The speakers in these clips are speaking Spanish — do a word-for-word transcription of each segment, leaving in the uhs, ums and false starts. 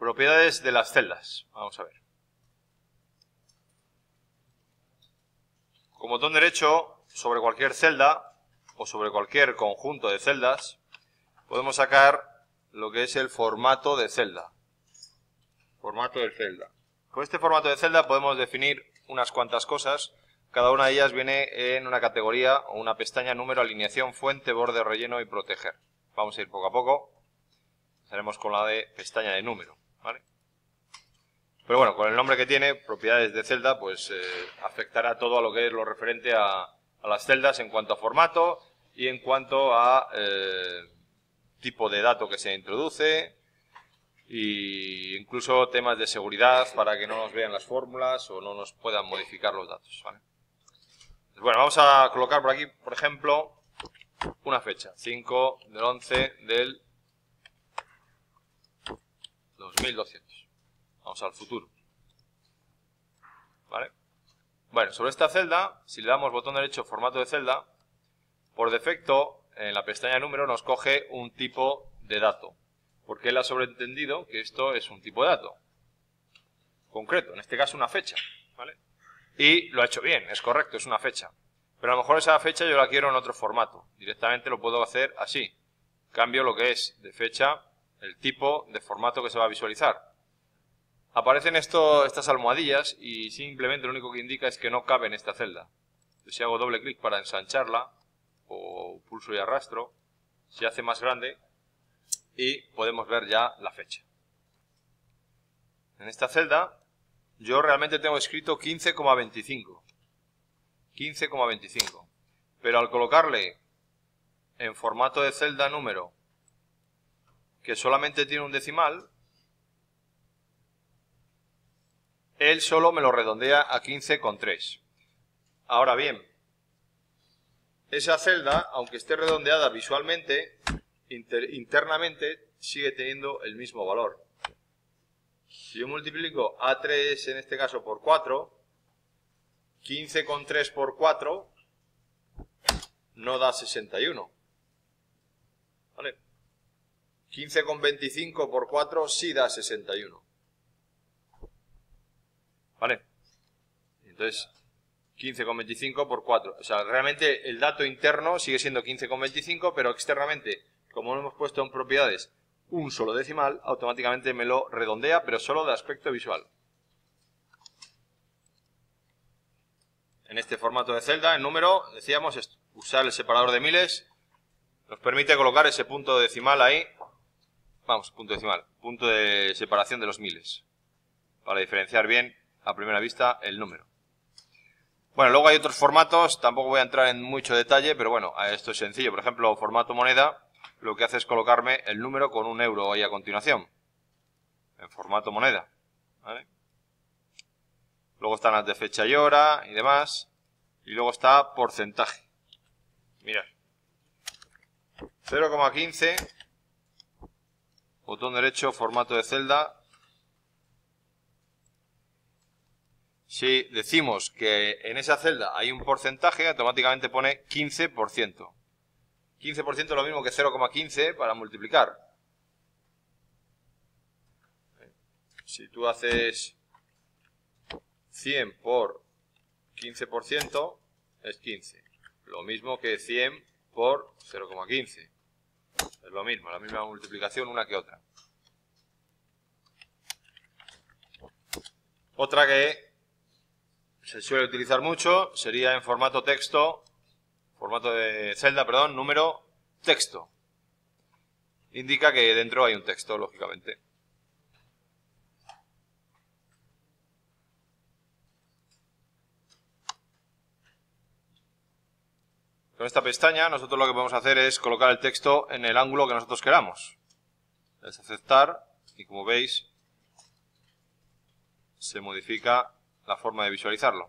Propiedades de las celdas. Vamos a ver. Con botón derecho, sobre cualquier celda o sobre cualquier conjunto de celdas, podemos sacar lo que es el formato de celda. Formato de celda. Con este formato de celda podemos definir unas cuantas cosas. Cada una de ellas viene en una categoría o una pestaña: número, alineación, fuente, borde, relleno y proteger. Vamos a ir poco a poco. Empezaremos con la de pestaña de número, ¿vale? Pero bueno, con el nombre que tiene, propiedades de celda, pues eh, afectará todo a lo que es lo referente a, a las celdas en cuanto a formato y en cuanto a eh, tipo de dato que se introduce, e incluso temas de seguridad para que no nos vean las fórmulas o no nos puedan modificar los datos, ¿vale? Pues bueno, vamos a colocar por aquí, por ejemplo, una fecha, cinco del once del dos mil doscientos. Vamos al futuro, ¿vale? Bueno, sobre esta celda, si le damos botón derecho, formato de celda, por defecto, en la pestaña número nos coge un tipo de dato, porque él ha sobreentendido que esto es un tipo de dato concreto, en este caso una fecha, ¿vale? Y lo ha hecho bien, es correcto, es una fecha. Pero a lo mejor esa fecha yo la quiero en otro formato. Directamente lo puedo hacer así. Cambio lo que es de fecha, el tipo de formato que se va a visualizar. Aparecen esto, estas almohadillas y simplemente lo único que indica es que no cabe en esta celda. Entonces, si hago doble clic para ensancharla o pulso y arrastro, se hace más grande y podemos ver ya la fecha. En esta celda yo realmente tengo escrito quince coma veinticinco. quince coma veinticinco. Pero al colocarle en formato de celda número que solamente tiene un decimal, él solo me lo redondea a quince coma tres. Ahora bien, esa celda, aunque esté redondeada visualmente, inter, internamente sigue teniendo el mismo valor. Si yo multiplico A tres en este caso por cuatro, quince coma tres por cuatro no da sesenta y uno. ¿Vale? quince coma veinticinco por cuatro sí da sesenta y uno. ¿Vale? Entonces, quince coma veinticinco por cuatro. O sea, realmente el dato interno sigue siendo quince coma veinticinco, pero externamente, como lo hemos puesto en propiedades un solo decimal, automáticamente me lo redondea, pero solo de aspecto visual. En este formato de celda, el número, decíamos, es usar el separador de miles. Nos permite colocar ese punto decimal ahí. Vamos, punto decimal, punto de separación de los miles, para diferenciar bien a primera vista el número. Bueno, luego hay otros formatos, tampoco voy a entrar en mucho detalle, pero bueno, esto es sencillo. Por ejemplo, formato moneda, lo que hace es colocarme el número con un euro ahí a continuación, en formato moneda, ¿vale? Luego están las de fecha y hora y demás, y luego está porcentaje. Mirad, cero coma quince, botón derecho, formato de celda. Si decimos que en esa celda hay un porcentaje, automáticamente pone quince por ciento. quince por ciento es lo mismo que cero coma quince para multiplicar. Si tú haces cien por quince por ciento, es quince. Lo mismo que cien por cero coma quince. Es lo mismo, la misma multiplicación una que otra. Otra que se suele utilizar mucho sería en formato texto, formato de celda, perdón, número, texto. Indica que dentro hay un texto, lógicamente. Con esta pestaña nosotros lo que podemos hacer es colocar el texto en el ángulo que nosotros queramos. Es aceptar y, como veis, se modifica la forma de visualizarlo.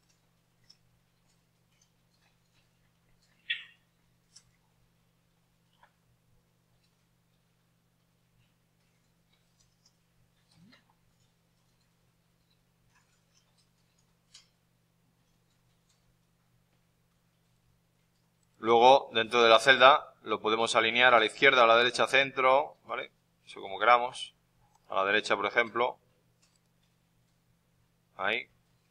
Luego, dentro de la celda, lo podemos alinear a la izquierda, a la derecha, centro, ¿vale? Eso como queramos. a la derecha, por ejemplo. Ahí.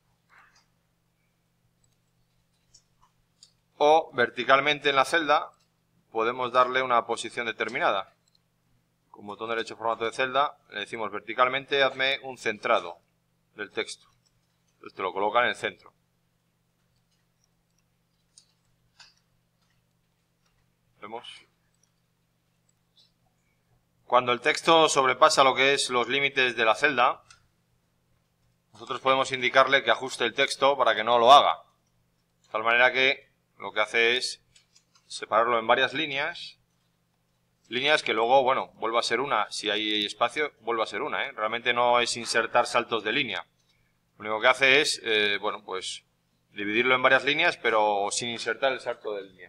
O verticalmente en la celda podemos darle una posición determinada. Con botón derecho formato de celda le decimos verticalmente hazme un centrado del texto. Esto lo coloca en el centro. Vemos. Cuando el texto sobrepasa lo que es los límites de la celda, nosotros podemos indicarle que ajuste el texto para que no lo haga. De tal manera que lo que hace es separarlo en varias líneas. Líneas que luego, bueno, vuelva a ser una. Si hay espacio, vuelva a ser una, ¿eh? Realmente no es insertar saltos de línea. Lo único que hace es, eh, bueno, pues dividirlo en varias líneas, pero sin insertar el salto de línea.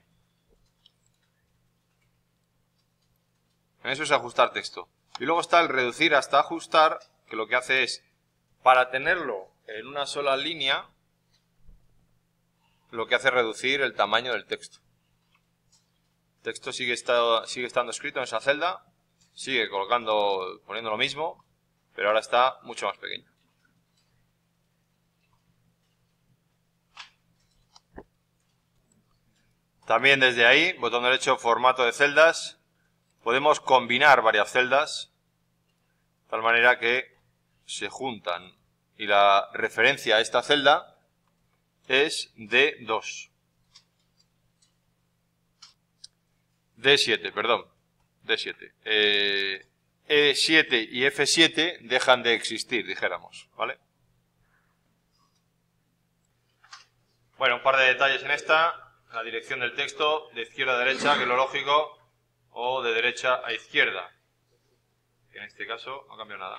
Eso es ajustar texto. Y luego está el reducir hasta ajustar, que lo que hace es, para tenerlo en una sola línea, lo que hace es reducir el tamaño del texto. El texto sigue, estado, sigue estando escrito en esa celda, sigue colocando, poniendo lo mismo, pero ahora está mucho más pequeño. También desde ahí, botón derecho, formato de celdas, podemos combinar varias celdas, de tal manera que se juntan. Y la referencia a esta celda es D dos. D siete, perdón. D siete. Eh, E siete y F siete dejan de existir, dijéramos, ¿vale? Bueno, un par de detalles en esta. La dirección del texto, de izquierda a derecha, que es lo lógico, o de derecha a izquierda. Que en este caso no ha cambiado nada.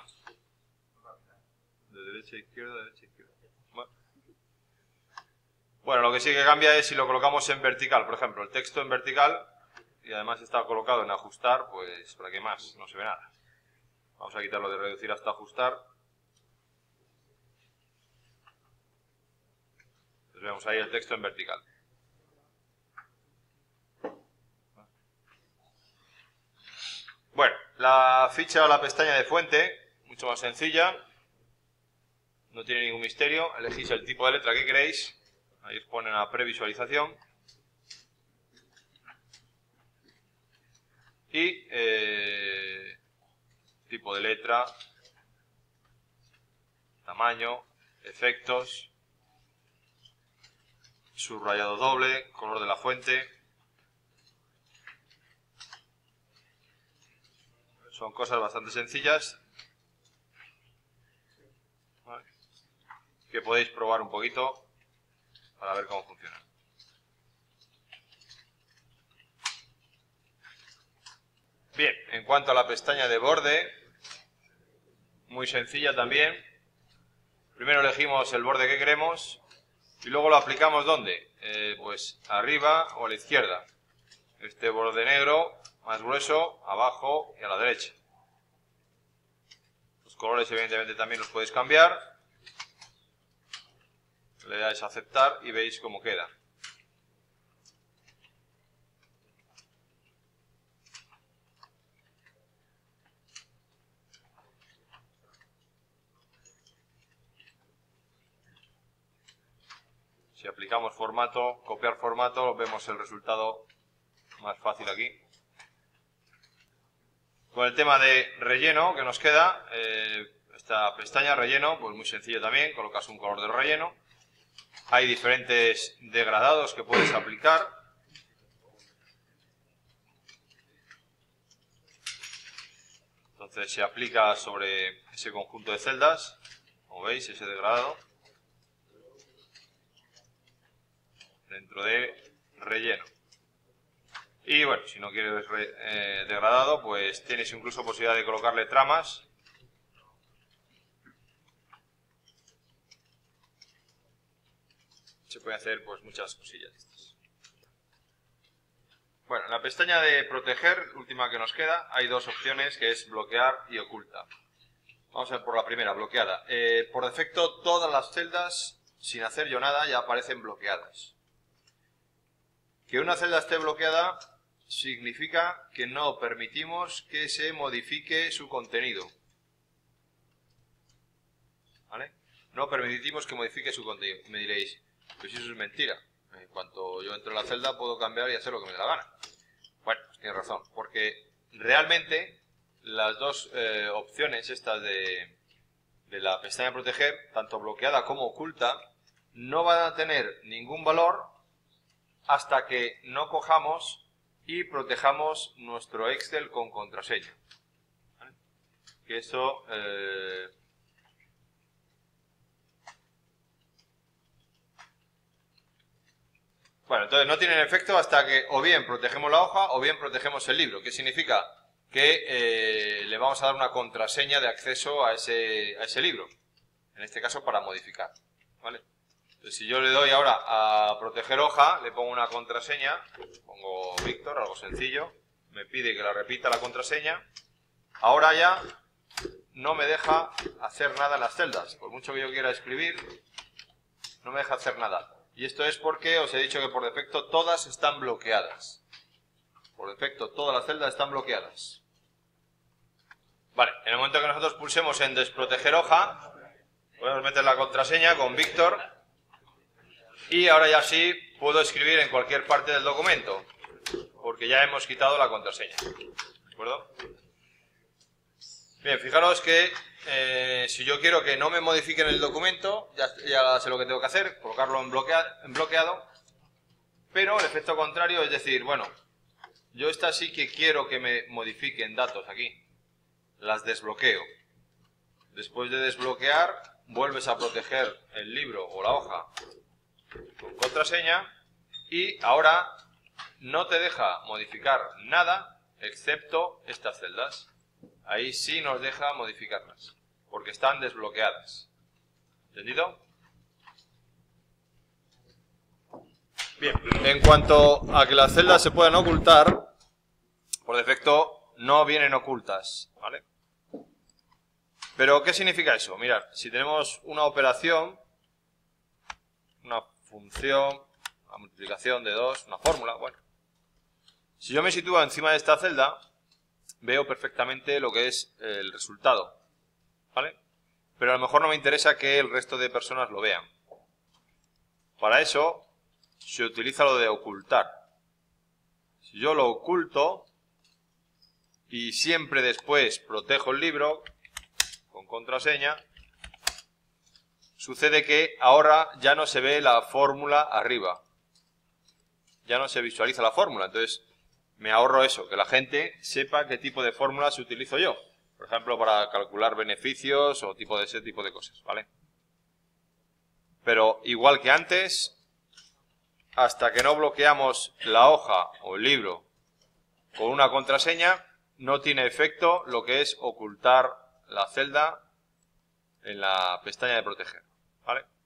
De derecha a izquierda, de derecha a izquierda. Bueno. Bueno, lo que sí que cambia es si lo colocamos en vertical. Por ejemplo, el texto en vertical, y además está colocado en ajustar, pues ¿para qué más? No se ve nada. Vamos a quitarlo de reducir hasta ajustar. Pues vemos ahí el texto en vertical. Bueno, la ficha o la pestaña de fuente, mucho más sencilla. No tiene ningún misterio. Elegís el tipo de letra que queréis. Ahí os pone una previsualización. Y eh, tipo de letra, tamaño, efectos, subrayado doble, color de la fuente. Son cosas bastante sencillas, ¿vale?, que podéis probar un poquito para ver cómo funciona. Bien, en cuanto a la pestaña de borde, muy sencilla también. Primero elegimos el borde que queremos y luego lo aplicamos ¿dónde? Eh, pues arriba o a la izquierda. Este borde negro más grueso, abajo y a la derecha. Los colores evidentemente también los podéis cambiar. Le dais a aceptar y veis cómo queda. Si aplicamos formato, copiar formato, vemos el resultado más fácil aquí. Con el tema de relleno que nos queda, eh, esta pestaña relleno, pues muy sencillo también, colocas un color del relleno. Hay diferentes degradados que puedes aplicar. Entonces se aplica sobre ese conjunto de celdas, como veis, ese degradado, dentro de relleno. Y bueno, si no quieres re, eh, degradado, pues tienes incluso posibilidad de colocarle tramas. Se puede hacer pues muchas cosillas de estas. Bueno, en la pestaña de proteger, última que nos queda, hay dos opciones, que es bloquear y oculta. Vamos a ver por la primera, bloqueada. Eh, por defecto, todas las celdas, sin hacer yo nada, ya aparecen bloqueadas. Que una celda esté bloqueada significa que no permitimos que se modifique su contenido. ¿vale? No permitimos que modifique su contenido. Y me diréis, pues eso es mentira. En cuanto yo entro en la celda puedo cambiar y hacer lo que me dé la gana. Bueno, pues tienes razón, porque realmente las dos eh, opciones estas de, de la pestaña proteger, tanto bloqueada como oculta, no van a tener ningún valor hasta que no cojamos y protejamos nuestro Excel con contraseña. ¿Vale? Que eso... Eh, Bueno, entonces no tienen efecto hasta que o bien protegemos la hoja o bien protegemos el libro. ¿Qué significa? Que eh, le vamos a dar una contraseña de acceso a ese, a ese libro. En este caso para modificar. ¿Vale? Entonces si yo le doy ahora a proteger hoja, le pongo una contraseña, pongo Víctor, algo sencillo, me pide que la repita la contraseña. Ahora ya no me deja hacer nada en las celdas. Por mucho que yo quiera escribir, no me deja hacer nada. Y esto es porque os he dicho que por defecto todas están bloqueadas. Por defecto todas las celdas están bloqueadas. Vale, en el momento que nosotros pulsemos en desproteger hoja, podemos meter la contraseña con Víctor. Y ahora ya sí puedo escribir en cualquier parte del documento. Porque ya hemos quitado la contraseña. ¿De acuerdo? Bien, fijaros que eh, si yo quiero que no me modifiquen el documento, ya, ya sé lo que tengo que hacer, colocarlo en, bloquea, en bloqueado, pero el efecto contrario es decir, bueno, yo esta sí que quiero que me modifiquen datos aquí, las desbloqueo. Después de desbloquear, vuelves a proteger el libro o la hoja con contraseña y ahora no te deja modificar nada excepto estas celdas. Ahí sí nos deja modificarlas, porque están desbloqueadas. ¿Entendido? Bien, en cuanto a que las celdas se puedan ocultar, por defecto no vienen ocultas, ¿vale? Pero, ¿qué significa eso? Mirad, si tenemos una operación, una función, una multiplicación de dos, una fórmula, bueno. Si yo me sitúo encima de esta celda, veo perfectamente lo que es el resultado, ¿vale? Pero a lo mejor no me interesa que el resto de personas lo vean. Para eso se utiliza lo de ocultar. Si yo lo oculto y siempre después protejo el libro con contraseña, sucede que ahora ya no se ve la fórmula arriba. Ya no se visualiza la fórmula, entonces me ahorro eso, que la gente sepa qué tipo de fórmulas utilizo yo. Por ejemplo, para calcular beneficios o tipo de ese tipo de cosas, ¿vale? Pero igual que antes, hasta que no bloqueamos la hoja o el libro con una contraseña, no tiene efecto lo que es ocultar la celda en la pestaña de proteger, ¿vale?